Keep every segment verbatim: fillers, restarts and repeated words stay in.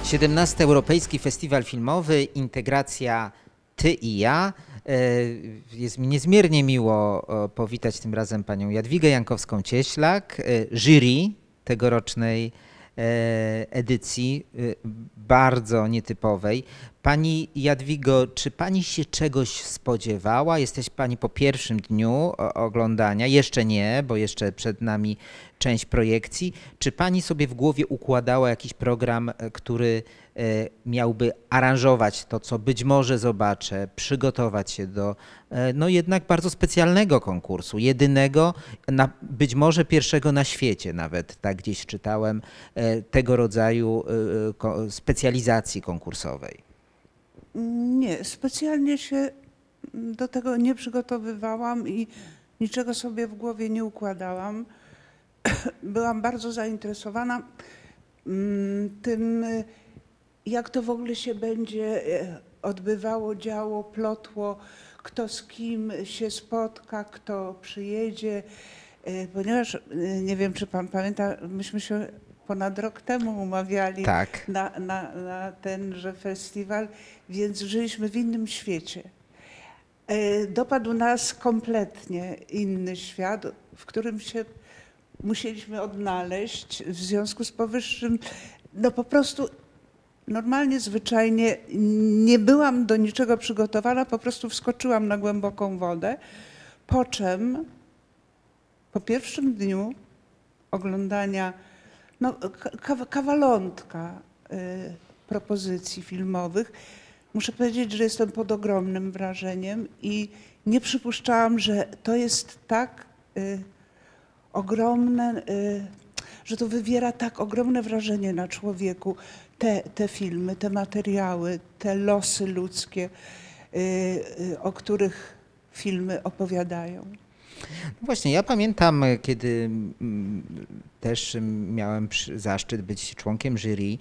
siedemnasty Europejski Festiwal Filmowy Integracja Ty i ja. Jest mi niezmiernie miło powitać tym razem panią Jadwigę Jankowską-Cieślak, jury tegorocznej edycji, bardzo nietypowej. Pani Jadwigo, czy pani się czegoś spodziewała? Jesteś pani po pierwszym dniu oglądania, jeszcze nie, bo jeszcze przed nami część projekcji. Czy pani sobie w głowie układała jakiś program, który miałby aranżować to, co być może zobaczę, przygotować się do no jednak bardzo specjalnego konkursu, jedynego, na, być może pierwszego na świecie nawet, tak gdzieś czytałem, tego rodzaju specjalizacji konkursowej? Nie, specjalnie się do tego nie przygotowywałam i niczego sobie w głowie nie układałam. Byłam bardzo zainteresowana tym, jak to w ogóle się będzie odbywało, działo, plotło, kto z kim się spotka, kto przyjedzie, ponieważ nie wiem, czy pan pamięta, myśmy się ponad rok temu umawiali tak. na, na, na tenże festiwal, więc żyliśmy w innym świecie. Dopadł nas kompletnie inny świat, w którym się musieliśmy odnaleźć. W związku z powyższym, no po prostu normalnie, zwyczajnie nie byłam do niczego przygotowana, po prostu wskoczyłam na głęboką wodę, po czym po pierwszym dniu oglądania no, kawalątka y, propozycji filmowych, muszę powiedzieć, że jestem pod ogromnym wrażeniem i nie przypuszczałam, że to jest tak y, ogromne, y, że to wywiera tak ogromne wrażenie na człowieku, te, te filmy, te materiały, te losy ludzkie, y, y, o których filmy opowiadają. No właśnie, ja pamiętam, kiedy też miałem zaszczyt być członkiem jury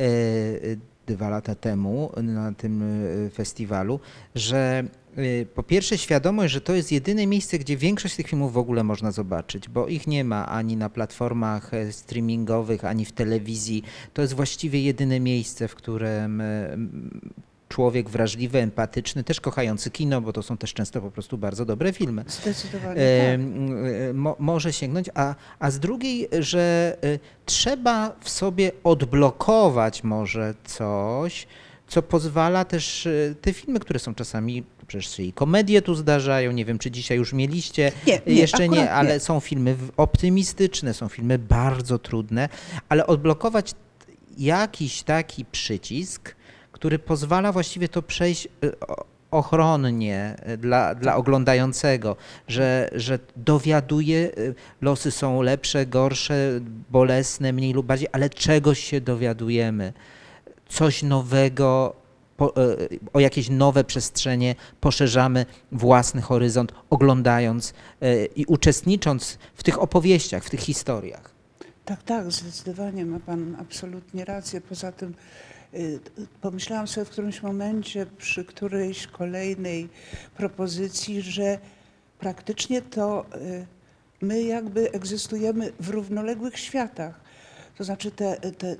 dwa lata temu na tym festiwalu, że po pierwsze świadomość, że to jest jedyne miejsce, gdzie większość tych filmów w ogóle można zobaczyć, bo ich nie ma ani na platformach streamingowych, ani w telewizji. To jest właściwie jedyne miejsce, w którym człowiek wrażliwy, empatyczny, też kochający kino, bo to są też często po prostu bardzo dobre filmy. Zdecydowanie e, tak. mo, może sięgnąć, a, a z drugiej, że e, trzeba w sobie odblokować może coś, co pozwala też e, te filmy, które są czasami, przecież się i komedie tu zdarzają, nie wiem, czy dzisiaj już mieliście, nie, nie, jeszcze nie, nie, ale są filmy optymistyczne, są filmy bardzo trudne, ale odblokować jakiś taki przycisk, który pozwala właściwie to przejść ochronnie dla, dla oglądającego, że, że dowiaduje, losy są lepsze, gorsze, bolesne, mniej lub bardziej, ale czegoś się dowiadujemy, coś nowego, po, o jakieś nowe przestrzenie poszerzamy własny horyzont, oglądając i uczestnicząc w tych opowieściach, w tych historiach. Tak, tak, zdecydowanie ma pan absolutnie rację. Poza tym pomyślałam sobie w którymś momencie przy którejś kolejnej propozycji, że praktycznie to my jakby egzystujemy w równoległych światach. To znaczy te, te,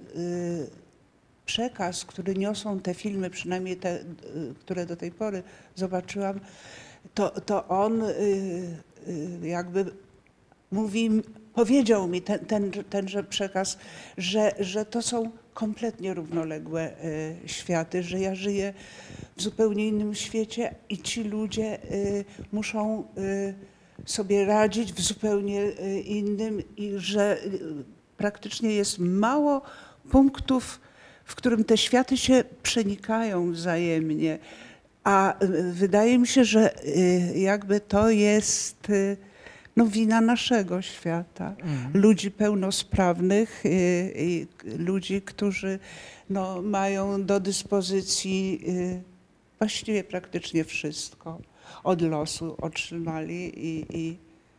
przekaz, który niosą te filmy, przynajmniej te, które do tej pory zobaczyłam, to, to on jakby mówi, powiedział mi ten, ten, tenże przekaz, że, że to są kompletnie równoległe y, światy, że ja żyję w zupełnie innym świecie i ci ludzie y, muszą y, sobie radzić w zupełnie y, innym i że y, praktycznie jest mało punktów, w którym te światy się przenikają wzajemnie, a y, wydaje mi się, że y, jakby to jest y, no, wina naszego świata, mm. ludzi pełnosprawnych, y, y, ludzi, którzy no, mają do dyspozycji y, właściwie praktycznie wszystko, od losu otrzymali i, i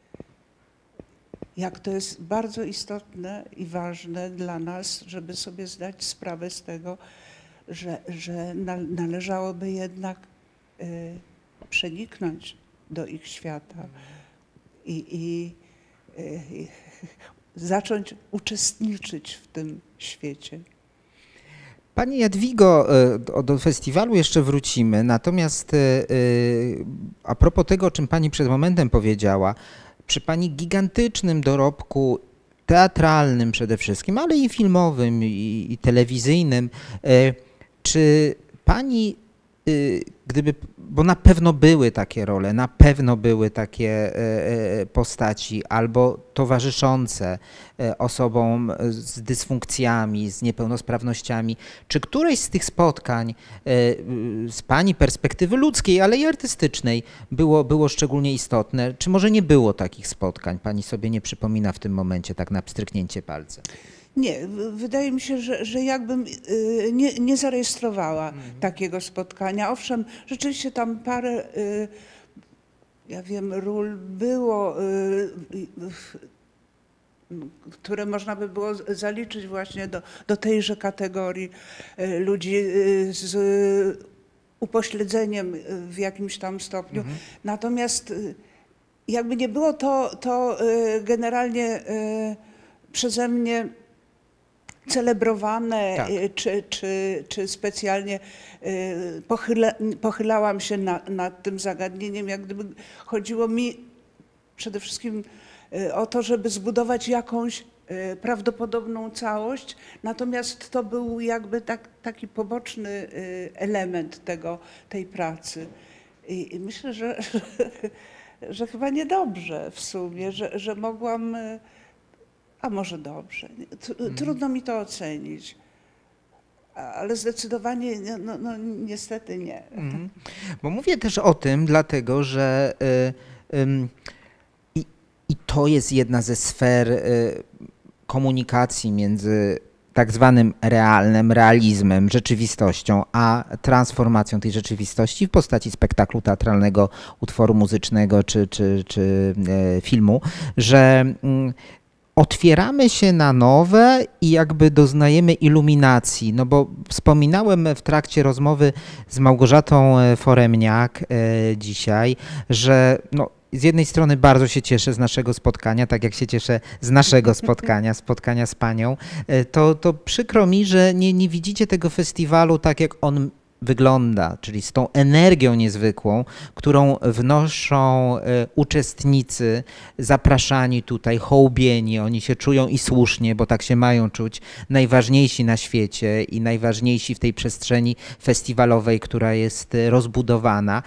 jak to jest bardzo istotne i ważne dla nas, żeby sobie zdać sprawę z tego, że, że należałoby jednak y, przeniknąć do ich świata. I, i, i zacząć uczestniczyć w tym świecie. Pani Jadwigo, do, do festiwalu jeszcze wrócimy, natomiast a propos tego, o czym Pani przed momentem powiedziała, przy Pani gigantycznym dorobku teatralnym przede wszystkim, ale i filmowym, i, i telewizyjnym, czy Pani, gdyby, bo na pewno były takie role, na pewno były takie postaci albo towarzyszące osobom z dysfunkcjami, z niepełnosprawnościami. Czy któreś z tych spotkań z Pani perspektywy ludzkiej, ale i artystycznej było, było szczególnie istotne? Czy może nie było takich spotkań? Pani sobie nie przypomina w tym momencie, tak na pstryknięcie palcem. Nie, wydaje mi się, że, że jakbym nie, nie zarejestrowała mhm. takiego spotkania. Owszem, rzeczywiście tam parę, ja wiem, ról było, które można by było zaliczyć właśnie do, do tejże kategorii ludzi z upośledzeniem w jakimś tam stopniu. Mhm. Natomiast jakby nie było to, to generalnie przeze mnie celebrowane, tak. czy, czy, czy specjalnie pochyla, pochylałam się na, nad tym zagadnieniem, jak gdyby chodziło mi przede wszystkim o to, żeby zbudować jakąś prawdopodobną całość, natomiast to był jakby tak, taki poboczny element tego, tej pracy. I myślę, że, że, że chyba niedobrze w sumie, że, że mogłam. A może dobrze. Trudno mi to ocenić. Ale zdecydowanie, no, no niestety nie. Mhm. Bo mówię też o tym, dlatego że y, y, y, i to jest jedna ze sfer y, komunikacji między tak zwanym realnym, realizmem, rzeczywistością, a transformacją tej rzeczywistości w postaci spektaklu teatralnego, utworu muzycznego czy, czy, czy y, filmu, że y, otwieramy się na nowe i jakby doznajemy iluminacji, no bo wspominałem w trakcie rozmowy z Małgorzatą Foremniak dzisiaj, że no, z jednej strony bardzo się cieszę z naszego spotkania, tak jak się cieszę z naszego spotkania, spotkania z Panią, to, to przykro mi, że nie, nie widzicie tego festiwalu tak, jak on wygląda, czyli z tą energią niezwykłą, którą wnoszą uczestnicy, zapraszani tutaj, hołbieni, oni się czują i słusznie, bo tak się mają czuć, najważniejsi na świecie i najważniejsi w tej przestrzeni festiwalowej, która jest rozbudowana.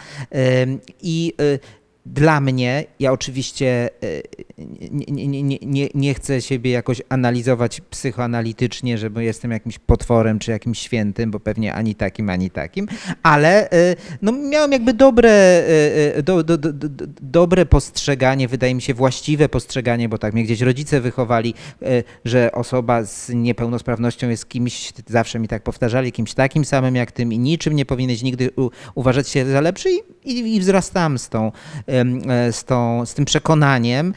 I dla mnie, ja oczywiście nie, nie, nie, nie, nie chcę siebie jakoś analizować psychoanalitycznie, że jestem jakimś potworem czy jakimś świętym, bo pewnie ani takim, ani takim, ale no, miałem jakby dobre, do, do, do, do, dobre postrzeganie, wydaje mi się właściwe postrzeganie, bo tak mnie gdzieś rodzice wychowali, że osoba z niepełnosprawnością jest kimś, zawsze mi tak powtarzali, kimś takim samym jak tym i niczym nie powinieneś nigdy u, uważać się za lepszy i, i, i wzrastałem z tą Z, tą, z tym przekonaniem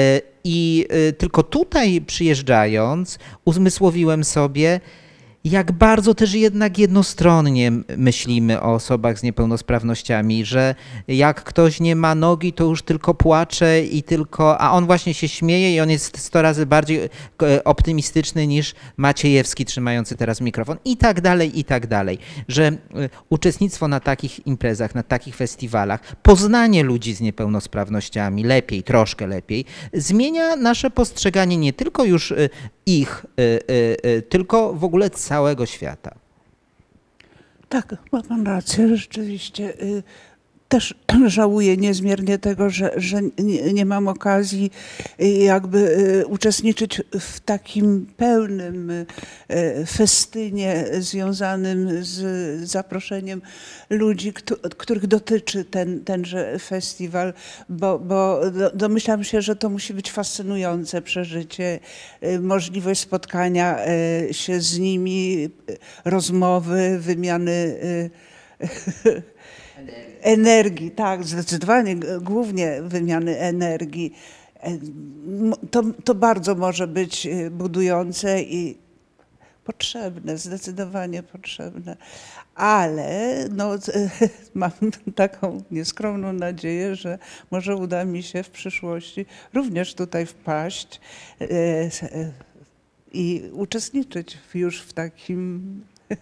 i tylko tutaj przyjeżdżając uzmysłowiłem sobie, jak bardzo też jednak jednostronnie myślimy o osobach z niepełnosprawnościami, że jak ktoś nie ma nogi, to już tylko płacze i tylko, a on właśnie się śmieje i on jest sto razy bardziej optymistyczny niż Maciejewski trzymający teraz mikrofon i tak dalej, i tak dalej. Że uczestnictwo na takich imprezach, na takich festiwalach, poznanie ludzi z niepełnosprawnościami lepiej, troszkę lepiej, zmienia nasze postrzeganie nie tylko już ich, tylko w ogóle całego świata. Tak, ma Pan rację, rzeczywiście. Też żałuję niezmiernie tego, że, że nie, nie mam okazji jakby uczestniczyć w takim pełnym festynie związanym z zaproszeniem ludzi, których dotyczy ten, tenże festiwal, bo, bo domyślam się, że to musi być fascynujące przeżycie, możliwość spotkania się z nimi, rozmowy, wymiany energii, tak, zdecydowanie, głównie wymiany energii. To, to bardzo może być budujące i potrzebne, zdecydowanie potrzebne. Ale no, mam taką nieskromną nadzieję, że może uda mi się w przyszłości również tutaj wpaść i uczestniczyć już w takim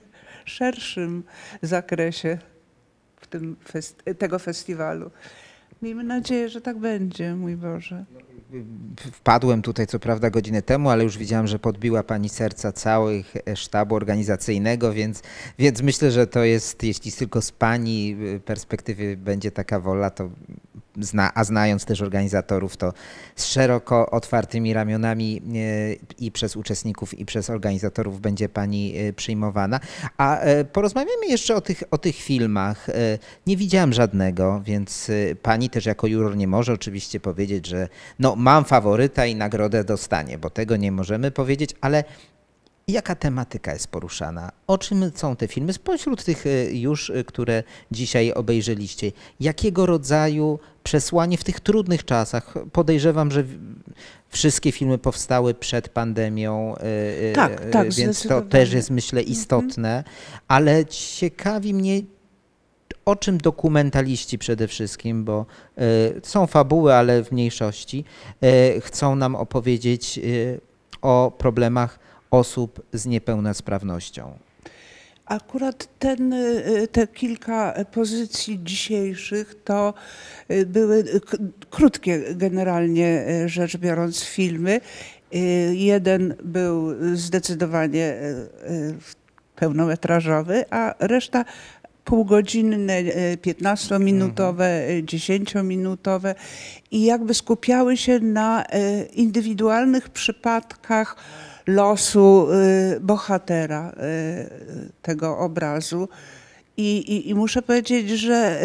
szerszym zakresie w tym fest tego festiwalu. Miejmy nadzieję, że tak będzie, mój Boże. Wpadłem tutaj co prawda godzinę temu, ale już widziałam, że podbiła Pani serca całych sztabu organizacyjnego, więc, więc myślę, że to jest, jeśli tylko z Pani perspektywy będzie taka wola, to zna, a znając też organizatorów, to z szeroko otwartymi ramionami i przez uczestników, i przez organizatorów będzie Pani przyjmowana. A porozmawiamy jeszcze o tych, o tych filmach. Nie widziałam żadnego, więc Pani też jako juror nie może oczywiście powiedzieć, że no, mam faworyta i nagrodę dostanie, bo tego nie możemy powiedzieć, ale jaka tematyka jest poruszana? O czym są te filmy? Spośród tych już, które dzisiaj obejrzeliście, jakiego rodzaju przesłanie w tych trudnych czasach? Podejrzewam, że wszystkie filmy powstały przed pandemią, tak, tak, więc to też jest, myślę, istotne, ale ciekawi mnie, o czym dokumentaliści przede wszystkim, bo y, są fabuły, ale w mniejszości, y, chcą nam opowiedzieć y, o problemach osób z niepełnosprawnością. Akurat ten, te kilka pozycji dzisiejszych to były krótkie generalnie rzecz biorąc filmy. Jeden był zdecydowanie pełnometrażowy, a reszta półgodzinne, piętnastominutowe, dziesięciominutowe i jakby skupiały się na indywidualnych przypadkach losu bohatera tego obrazu. I, i, i muszę powiedzieć, że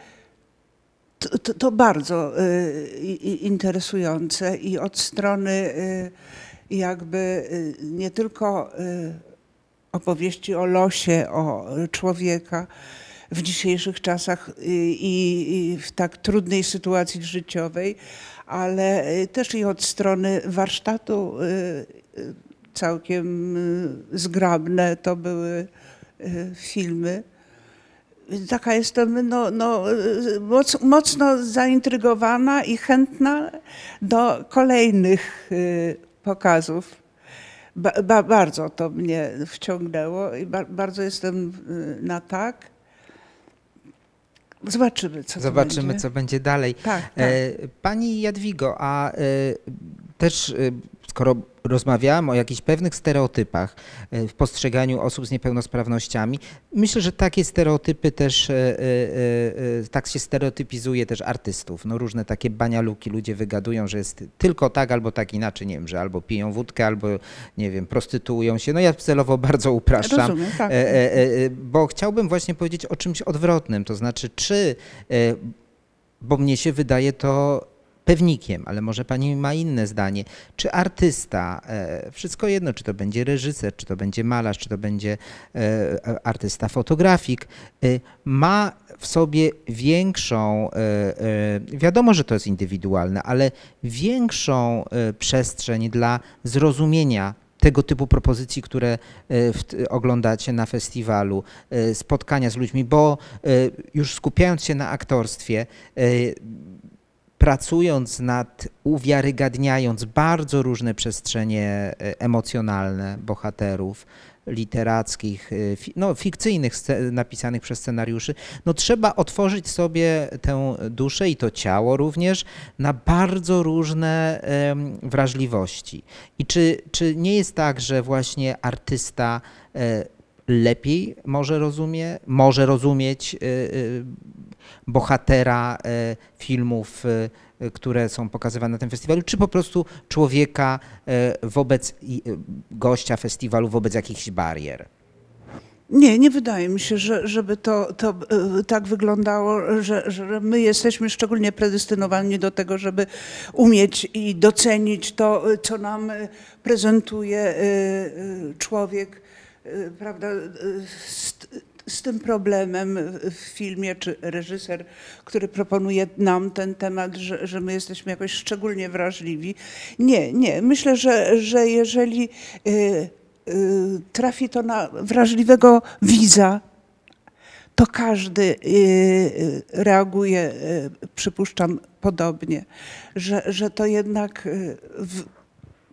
to, to, to bardzo interesujące i od strony jakby nie tylko opowieści o losie, o człowieka w dzisiejszych czasach i, i w tak trudnej sytuacji życiowej, ale też i od strony warsztatu całkiem zgrabne to były filmy. Taka jestem no, no, moc, mocno zaintrygowana i chętna do kolejnych pokazów. Ba, ba, bardzo to mnie wciągnęło i ba, bardzo jestem na tak. Zobaczymy, co Zobaczymy, będzie. co będzie dalej. Tak, tak. Pani Jadwigo, a też skoro rozmawiałam o jakichś pewnych stereotypach w postrzeganiu osób z niepełnosprawnościami, myślę, że takie stereotypy też, tak się stereotypizuje też artystów. No różne takie banialuki ludzie wygadują, że jest tylko tak albo tak inaczej, nie wiem, że albo piją wódkę, albo nie wiem, prostytuują się. No ja celowo bardzo upraszczam, Rozumiem, tak. bo chciałbym właśnie powiedzieć o czymś odwrotnym, to znaczy czy, bo mnie się wydaje to pewnikiem, ale może pani ma inne zdanie. Czy artysta, wszystko jedno, czy to będzie reżyser, czy to będzie malarz, czy to będzie artysta fotografik, ma w sobie większą, wiadomo, że to jest indywidualne, ale większą przestrzeń dla zrozumienia tego typu propozycji, które w, oglądacie na festiwalu, spotkania z ludźmi, bo już skupiając się na aktorstwie, pracując nad, uwiarygadniając bardzo różne przestrzenie emocjonalne bohaterów literackich, no, fikcyjnych, napisanych przez scenariuszy, no trzeba otworzyć sobie tę duszę i to ciało również na bardzo różne um, wrażliwości. I czy, czy nie jest tak, że właśnie artysta e, lepiej może rozumie, może rozumieć e, e, bohatera e, filmów, e, które są pokazywane na tym festiwalu, czy po prostu człowieka e, wobec i, e, gościa festiwalu, wobec jakichś barier? Nie, nie wydaje mi się, że, żeby to, to e, tak wyglądało, że, że my jesteśmy szczególnie predestynowani do tego, żeby umieć i docenić to, co nam prezentuje e, e, człowiek, e, prawda, z, z tym problemem w filmie, czy reżyser, który proponuje nam ten temat, że, że my jesteśmy jakoś szczególnie wrażliwi. Nie, nie. Myślę, że, że jeżeli y, y, trafi to na wrażliwego widza, to każdy y, y, reaguje, y, przypuszczam, podobnie. Że, że to jednak y, w,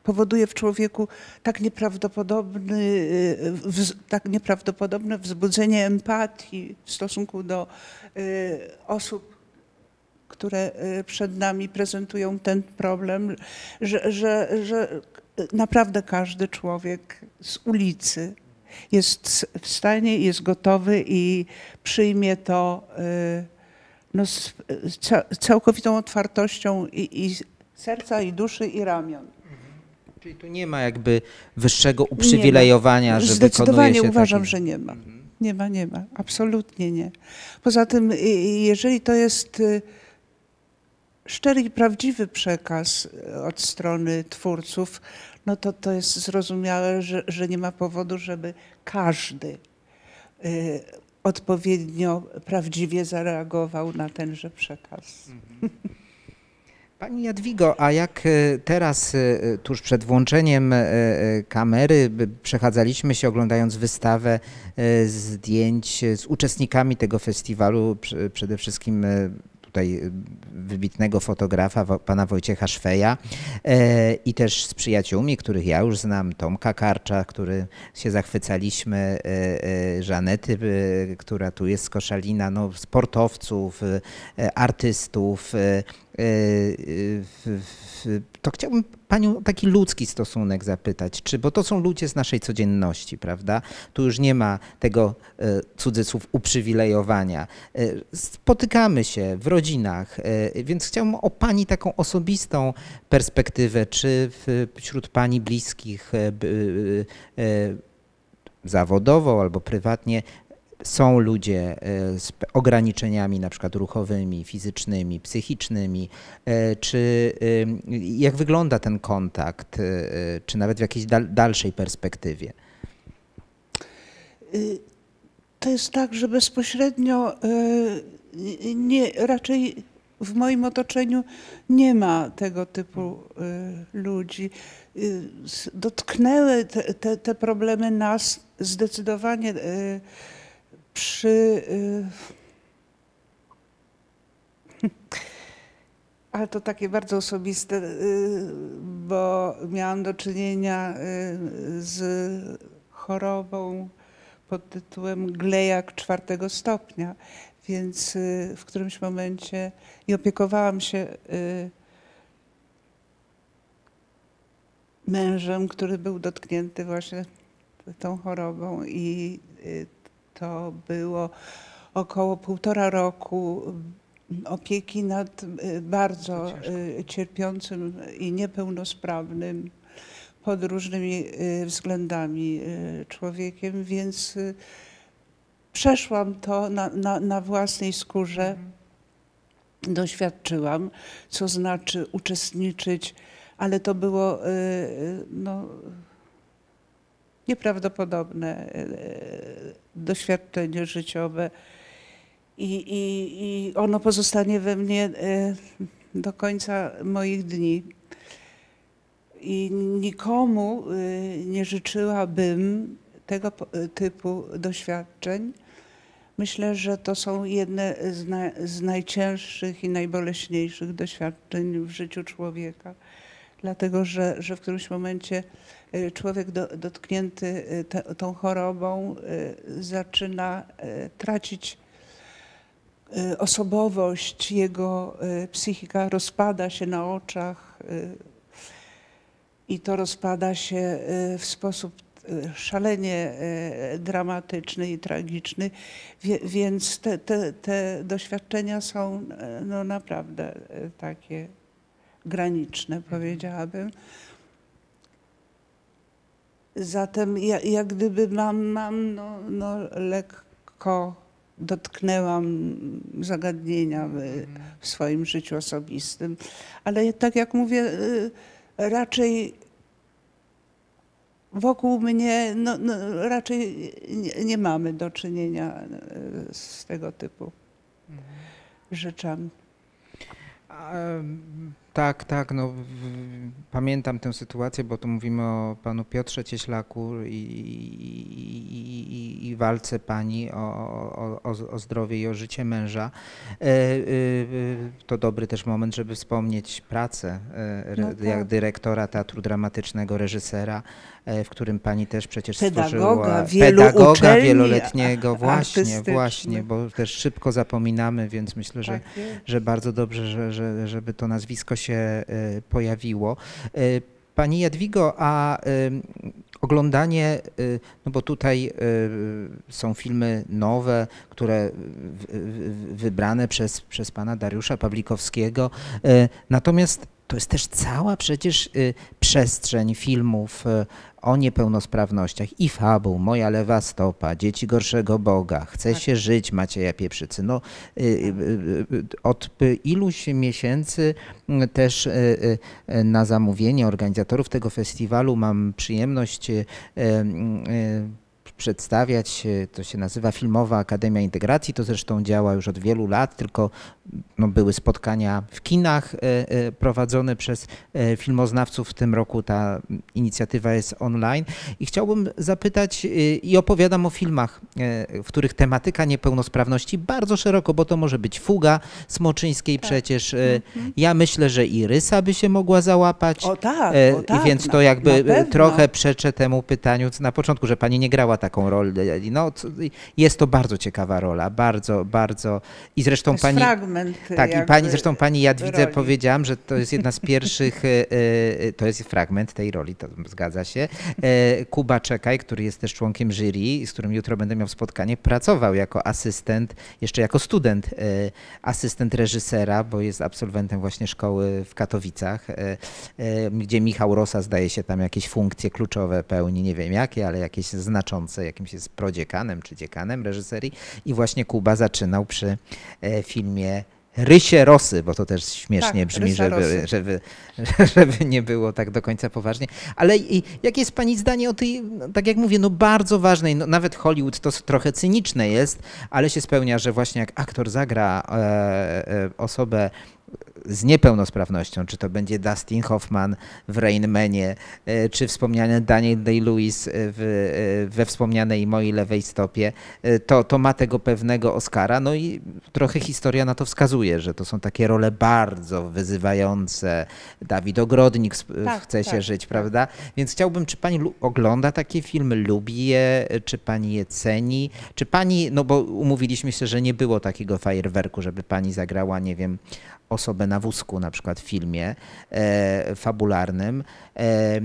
powoduje w człowieku tak nieprawdopodobny, tak nieprawdopodobne wzbudzenie empatii w stosunku do osób, które przed nami prezentują ten problem, że, że, że naprawdę każdy człowiek z ulicy jest w stanie, jest gotowy i przyjmie to no, z całkowitą otwartością i, i serca, i duszy, i ramion. Czyli tu nie ma jakby wyższego uprzywilejowania, że zdecydowanie wykonuje się uważam, taki... że nie ma. Nie ma, nie ma. Absolutnie nie. Poza tym, jeżeli to jest szczery i prawdziwy przekaz od strony twórców, no to to jest zrozumiałe, że, że nie ma powodu, żeby każdy y, odpowiednio prawdziwie zareagował na tenże przekaz. Pani Jadwigo, a jak teraz, tuż przed włączeniem kamery, przechadzaliśmy się oglądając wystawę zdjęć z uczestnikami tego festiwalu, przede wszystkim tutaj wybitnego fotografa, pana Wojciecha Szweja i też z przyjaciółmi, których ja już znam, Tomka Karcza, który się zachwycaliśmy, Żanety, która tu jest z Koszalina, no, sportowców, artystów. To chciałbym panią o taki ludzki stosunek zapytać, czy, bo to są ludzie z naszej codzienności, prawda? Tu już nie ma tego, cudzysłów, uprzywilejowania. Spotykamy się w rodzinach, więc chciałbym o pani taką osobistą perspektywę, czy wśród pani bliskich zawodowo albo prywatnie są ludzie z ograniczeniami na przykład ruchowymi, fizycznymi, psychicznymi, czy jak wygląda ten kontakt, czy nawet w jakiejś dal, dalszej perspektywie? To jest tak, że bezpośrednio nie, raczej w moim otoczeniu nie ma tego typu ludzi. Dotknęły te, te, te problemy nas zdecydowanie przy, ale to takie bardzo osobiste, bo miałam do czynienia z chorobą pod tytułem glejak czwartego stopnia, więc w którymś momencie i opiekowałam się mężem, który był dotknięty właśnie tą chorobą i to było około półtora roku opieki nad bardzo cierpiącym i niepełnosprawnym pod różnymi względami człowiekiem, więc przeszłam to na, na, na własnej skórze, doświadczyłam, co znaczy uczestniczyć, ale to było no, nieprawdopodobne doświadczenie życiowe i, i, i ono pozostanie we mnie do końca moich dni. I nikomu nie życzyłabym tego typu doświadczeń. Myślę, że to są jedne z, na, z najcięższych i najboleśniejszych doświadczeń w życiu człowieka. Dlatego, że, że w którymś momencie człowiek do, dotknięty te, tą chorobą zaczyna tracić osobowość, jego psychika rozpada się na oczach i to rozpada się w sposób szalenie dramatyczny i tragiczny, więc te, te, te doświadczenia są no, naprawdę takie graniczne, powiedziałabym. Zatem ja, jak gdyby mam, mam no, no, lekko dotknęłam zagadnienia w, w swoim życiu osobistym, ale tak jak mówię, raczej wokół mnie no, no, raczej nie, nie mamy do czynienia z tego typu rzeczami. tak, tak. No, w, pamiętam tę sytuację, bo tu mówimy o panu Piotrze Cieślaku i, i, i, i walce pani o, o, o, o zdrowie i o życie męża. E, e, to dobry też moment, żeby wspomnieć pracę e, No tak. jak dyrektora Teatru Dramatycznego, reżysera, e, w którym pani też przecież Pedagoga stworzyła wielu pedagoga uczelni wieloletniego. Właśnie, artystycznych. właśnie, bo też szybko zapominamy, więc myślę, że, Tak jest. że bardzo dobrze, że, że, żeby to nazwisko się e, pojawiło. E, Pani Jadwigo, a y, oglądanie, y, no bo tutaj y, są filmy nowe, które w, w, wybrane przez, przez pana Dariusza Pawlikowskiego, y, natomiast to jest też cała przecież y, przestrzeń filmów y, o niepełnosprawnościach i fabuł, Moja lewa stopa, Dzieci gorszego Boga, Chce Tak. się żyć Macieja Pieprzycy. No, y, y, y, od iluś miesięcy też y, y, na zamówienie organizatorów tego festiwalu mam przyjemność y, y, przedstawiać, to się nazywa Filmowa Akademia Integracji, to zresztą działa już od wielu lat, tylko no, były spotkania w kinach prowadzone przez filmoznawców. W tym roku ta inicjatywa jest online i chciałbym zapytać i opowiadam o filmach, w których tematyka niepełnosprawności bardzo szeroko, bo to może być Fuga Smoczyńskiej tak. przecież. Mhm. Ja myślę, że i Rysa by się mogła załapać. O tak, o tak, I więc to jakby trochę przeczę temu pytaniu na początku, że pani nie grała taką rolę. No, jest to bardzo ciekawa rola, bardzo, bardzo. I zresztą jest pani. Fragment tak, i pani, zresztą pani Jadwidze roli. powiedziałam, że to jest jedna z pierwszych, to jest fragment tej roli, to zgadza się. Kuba Czekaj, który jest też członkiem jury, z którym jutro będę miał spotkanie, pracował jako asystent, jeszcze jako student, asystent reżysera, bo jest absolwentem właśnie szkoły w Katowicach, gdzie Michał Rosa zdaje się tam jakieś funkcje kluczowe pełni, nie wiem jakie, ale jakieś znaczące, jakimś jest prodziekanem czy dziekanem reżyserii i właśnie Kuba zaczynał przy filmie Rysie Rosy, bo to też śmiesznie tak, brzmi, żeby, żeby, żeby nie było tak do końca poważnie. Ale i, jakie jest pani zdanie o tej, no, tak jak mówię, no bardzo ważnej, no, nawet Hollywood to trochę cyniczne jest, ale się spełnia, że właśnie jak aktor zagra e, e, osobę z niepełnosprawnością, czy to będzie Dustin Hoffman w Rain Manie, czy wspomniany Daniel Day-Lewis w, we wspomnianej Mojej lewej stopie, to, to ma tego pewnego Oscara. No i trochę historia na to wskazuje, że to są takie role bardzo wyzywające. Dawid Ogrodnik tak, chce tak, się żyć, tak. prawda? Więc chciałbym, czy pani ogląda takie filmy, lubi je, czy pani je ceni, czy pani, no bo umówiliśmy się, że nie było takiego fajerwerku, żeby pani zagrała, nie wiem, osobę na wózku na przykład w filmie e, fabularnym. E, e,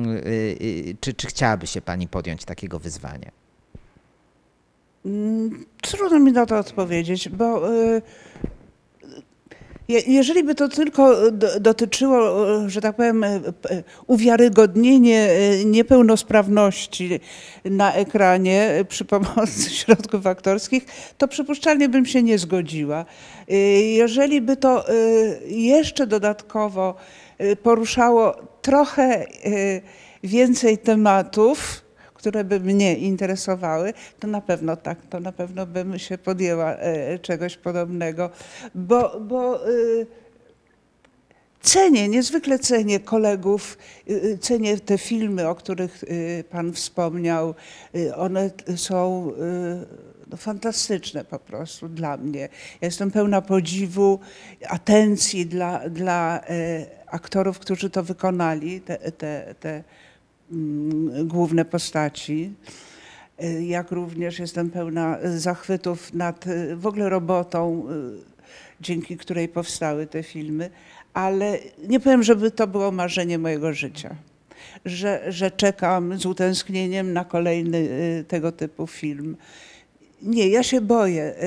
czy, czy chciałaby się pani podjąć takiego wyzwania? Trudno mi na to odpowiedzieć, bo e, jeżeli by to tylko dotyczyło, że tak powiem, uwiarygodnienie niepełnosprawności na ekranie przy pomocy środków aktorskich, to przypuszczalnie bym się nie zgodziła. Jeżeli by to jeszcze dodatkowo poruszało trochę więcej tematów, które by mnie interesowały, to na pewno tak, to na pewno bym się podjęła czegoś podobnego, bo, bo cenię, niezwykle cenię kolegów, cenię te filmy, o których pan wspomniał, one są no, fantastyczne po prostu dla mnie. Ja jestem pełna podziwu, atencji dla, dla aktorów, którzy to wykonali, te, te, te główne postaci, jak również jestem pełna zachwytów nad w ogóle robotą, dzięki której powstały te filmy, ale nie powiem, żeby to było marzenie mojego życia, że, że czekam z utęsknieniem na kolejny tego typu film. Nie, ja się boję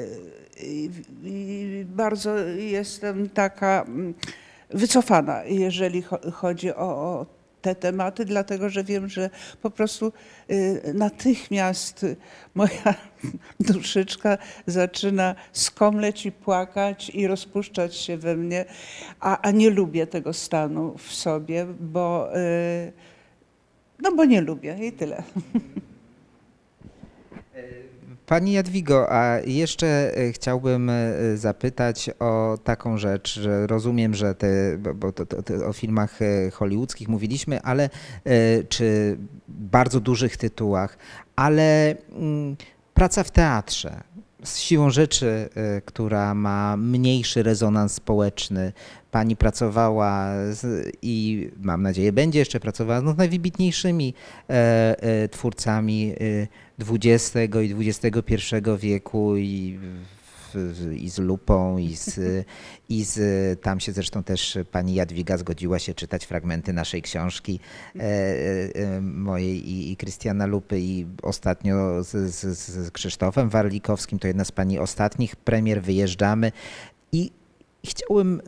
i bardzo jestem taka wycofana, jeżeli chodzi o, o te tematy, dlatego że wiem, że po prostu natychmiast moja duszyczka zaczyna skomleć i płakać i rozpuszczać się we mnie, a, a nie lubię tego stanu w sobie, bo, no bo nie lubię i tyle. Pani Jadwigo, a jeszcze chciałbym zapytać o taką rzecz, że rozumiem, że te, bo to, to, to o filmach hollywoodzkich mówiliśmy, ale czy bardzo dużych tytułach, ale praca w teatrze, z siłą rzeczy, która ma mniejszy rezonans społeczny. Pani pracowała z, i mam nadzieję będzie jeszcze pracowała no, z najwybitniejszymi e, e, twórcami dwudziestego i dwudziestego pierwszego wieku i, w, i z Lupą i z, i z, tam się zresztą też pani Jadwiga zgodziła się czytać fragmenty naszej książki e, e, mojej i, i Krystiana Lupy i ostatnio z, z, z Krzysztofem Warlikowskim, to jedna z pani ostatnich premier, wyjeżdżamy i chciałbym,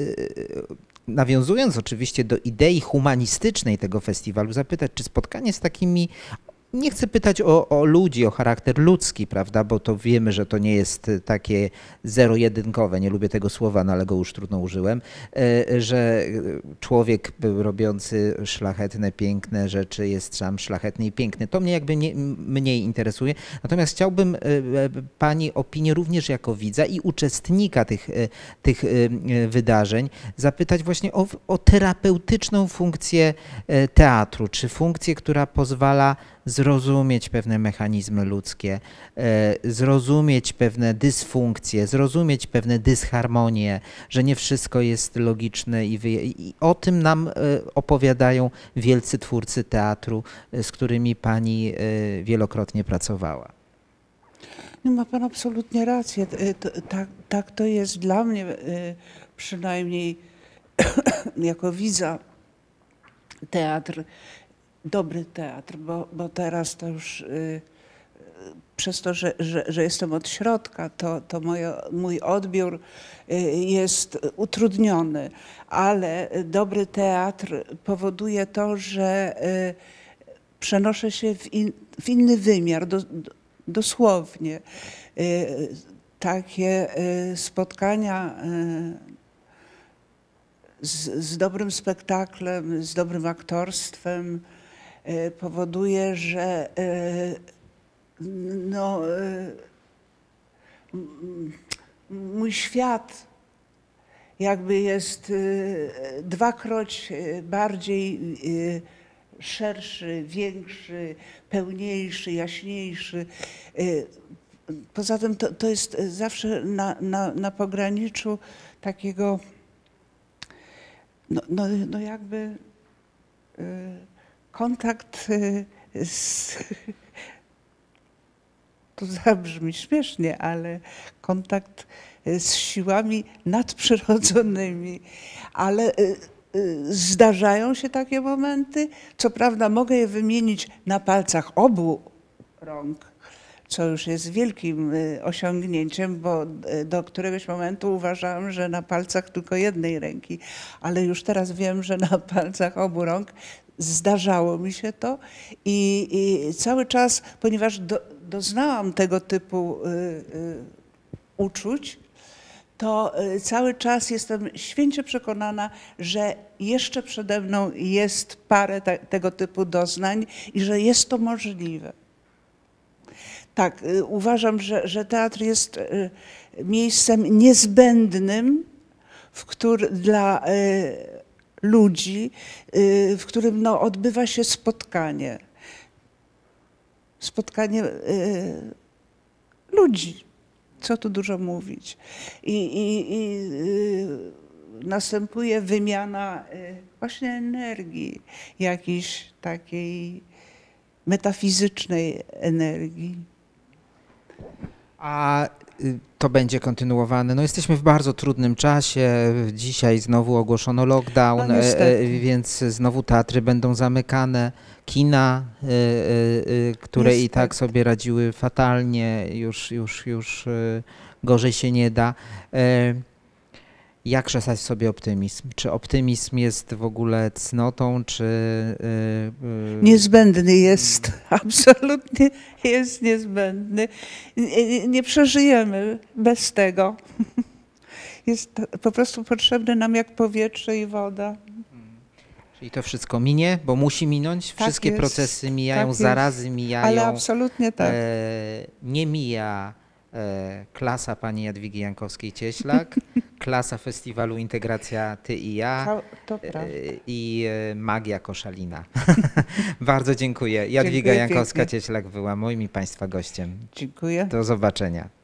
nawiązując oczywiście do idei humanistycznej tego festiwalu, zapytać, czy spotkanie z takimi, nie chcę pytać o, o ludzi, o charakter ludzki, prawda, bo to wiemy, że to nie jest takie zero-jedynkowe, nie lubię tego słowa, no ale go już trudno użyłem, że człowiek robiący szlachetne, piękne rzeczy jest sam szlachetny i piękny. To mnie jakby nie, mniej interesuje. Natomiast chciałbym pani opinię również jako widza i uczestnika tych, tych wydarzeń zapytać właśnie o, o terapeutyczną funkcję teatru, czy funkcję, która pozwala zrozumieć pewne mechanizmy ludzkie, zrozumieć pewne dysfunkcje, zrozumieć pewne dysharmonie, że nie wszystko jest logiczne i, wy... i o tym nam opowiadają wielcy twórcy teatru, z którymi pani wielokrotnie pracowała. No, ma pan absolutnie rację. Tak, tak to jest dla mnie, przynajmniej jako widza, teatr. Dobry teatr, bo, bo teraz to już y, przez to, że, że, że jestem od środka, to, to moje, mój odbiór y, jest utrudniony, ale dobry teatr powoduje to, że y, przenoszę się w, in, w inny wymiar, do, do, dosłownie. Y, takie y, spotkania y, z, z dobrym spektaklem, z dobrym aktorstwem powoduje, że no, mój świat jakby jest dwakroć bardziej szerszy, większy, pełniejszy, jaśniejszy. Poza tym to, to jest zawsze na, na, na pograniczu takiego, no, no, no jakby kontakt z, to zabrzmi śmiesznie, ale kontakt z siłami nadprzyrodzonymi, ale zdarzają się takie momenty, co prawda mogę je wymienić na palcach obu rąk, co już jest wielkim osiągnięciem, bo do któregoś momentu uważałam, że na palcach tylko jednej ręki, ale już teraz wiem, że na palcach obu rąk zdarzało mi się to i, i cały czas, ponieważ do, doznałam tego typu y, y, uczuć, to cały czas jestem święcie przekonana, że jeszcze przede mną jest parę te, tego typu doznań i że jest to możliwe. Tak, uważam, że, że teatr jest miejscem niezbędnym w który, dla ludzi, w którym no, odbywa się spotkanie. Spotkanie ludzi. Co tu dużo mówić. I, i, i następuje wymiana właśnie energii, jakiejś takiej metafizycznej energii. A to będzie kontynuowane. No jesteśmy w bardzo trudnym czasie. Dzisiaj znowu ogłoszono lockdown, no więc znowu teatry będą zamykane. Kina, które niestety i tak sobie radziły fatalnie, już, już, już gorzej się nie da. Jak krzesać w sobie optymizm? Czy optymizm jest w ogóle cnotą, czy... Niezbędny jest, absolutnie jest niezbędny. Nie, nie przeżyjemy bez tego. Jest po prostu potrzebne nam jak powietrze i woda. I to wszystko minie, bo musi minąć. Tak Wszystkie jest, procesy mijają, tak zarazy jest. mijają. Ale absolutnie tak. E, nie mija e, klasa pani Jadwigi Jankowskiej-Cieślak, klasa festiwalu Integracja Ty i Ja To, to e, prawda. i e, magia Koszalina. Bardzo dziękuję. Jadwiga Dziękuję Jankowska-Cieślak była moim i państwa gościem. Dziękuję. Do zobaczenia.